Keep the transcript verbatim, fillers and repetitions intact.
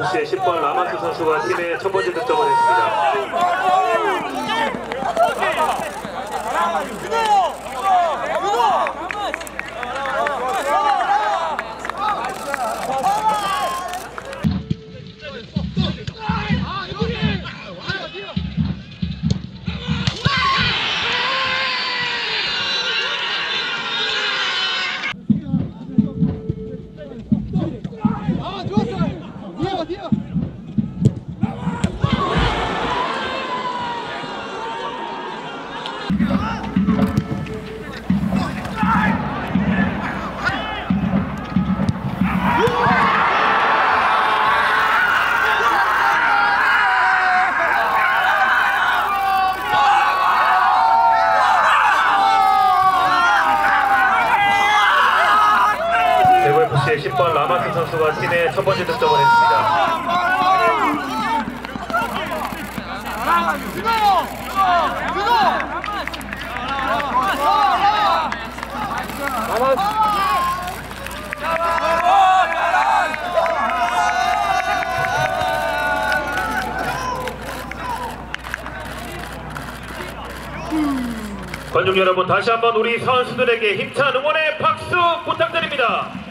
에프씨의 십 번 라마스 선수가 팀의 첫 번째 득점을 했습니다. 에프씨의 십 번 라마스 선수가 팀의 첫 번째 득점을 했습니다. 관중 여러분, 다시 한번 우리 선수들에게 힘찬 응원의 박수 부탁드립니다.